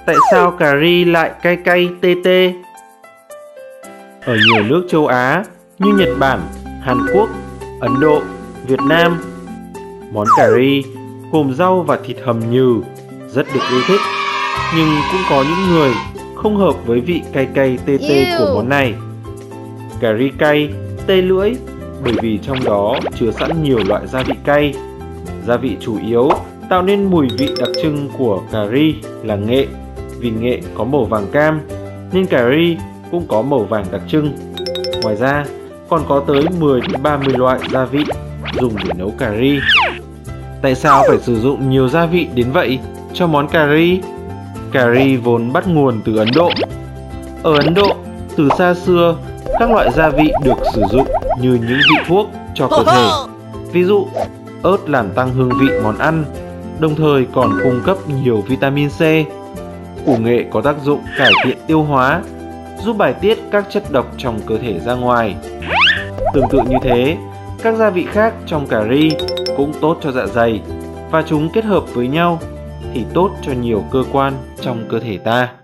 Tại sao cà ri lại cay cay tê tê? Ở nhiều nước châu Á như Nhật Bản, Hàn Quốc, Ấn Độ, Việt Nam, món cà ri gồm rau và thịt hầm nhừ rất được yêu thích. Nhưng cũng có những người không hợp với vị cay cay tê tê của món này. Cà ri cay, tê lưỡi bởi vì trong đó chứa sẵn nhiều loại gia vị cay. Gia vị chủ yếu tạo nên mùi vị đặc trưng của cà ri là nghệ. Vì nghệ có màu vàng cam nên cà ri cũng có màu vàng đặc trưng. Ngoài ra còn có tới 10 đến 30 loại gia vị dùng để nấu cà ri. Tại sao phải sử dụng nhiều gia vị đến vậy cho món cà ri? Cà ri vốn bắt nguồn từ Ấn Độ. Ở Ấn Độ, từ xa xưa, các loại gia vị được sử dụng như những vị thuốc cho cơ thể. Ví dụ, ớt làm tăng hương vị món ăn, đồng thời còn cung cấp nhiều vitamin C. Củ nghệ có tác dụng cải thiện tiêu hóa, giúp bài tiết các chất độc trong cơ thể ra ngoài. Tương tự như thế, các gia vị khác trong cà ri cũng tốt cho dạ dày và chúng kết hợp với nhau thì tốt cho nhiều cơ quan trong cơ thể ta.